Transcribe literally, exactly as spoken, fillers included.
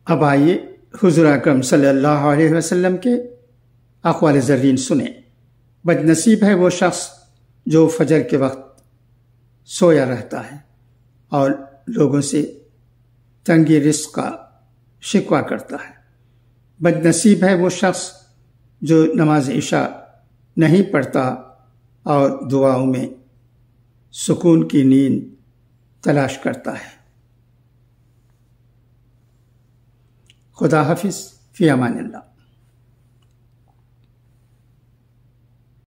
अब आइए हुज़ूर अकरम सल्लल्लाहु अलैहि वसल्लम के अक़वाल ज़र्रीन सुने। बदनसीब है वो शख्स जो फजर के वक्त सोया रहता है और लोगों से तंगी रिज़्क़ का शिकवा करता है। बदनसीब है वो शख्स जो नमाज इशा नहीं पढ़ता और दुआओं में सुकून की नींद तलाश करता है। खुदा हाफिज़, फ़ी अमानिल्लाह।